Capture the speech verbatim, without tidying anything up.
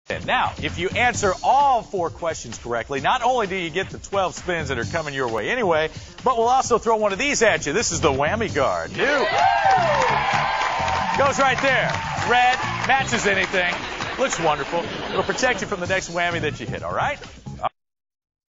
Now, if you answer all four questions correctly, not only do you get the twelve spins that are coming your way anyway, but we'll also throw one of these at you. This is the whammy guard. New. Goes right there. Red, matches anything. Looks wonderful. It'll protect you from the next whammy that you hit, all right?